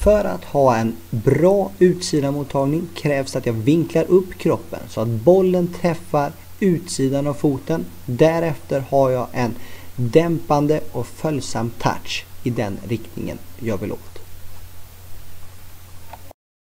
För att ha en bra utsidamottagning krävs att jag vinklar upp kroppen så att bollen träffar utsidan av foten. Därefter har jag en dämpande och följsam touch i den riktningen jag vill åt.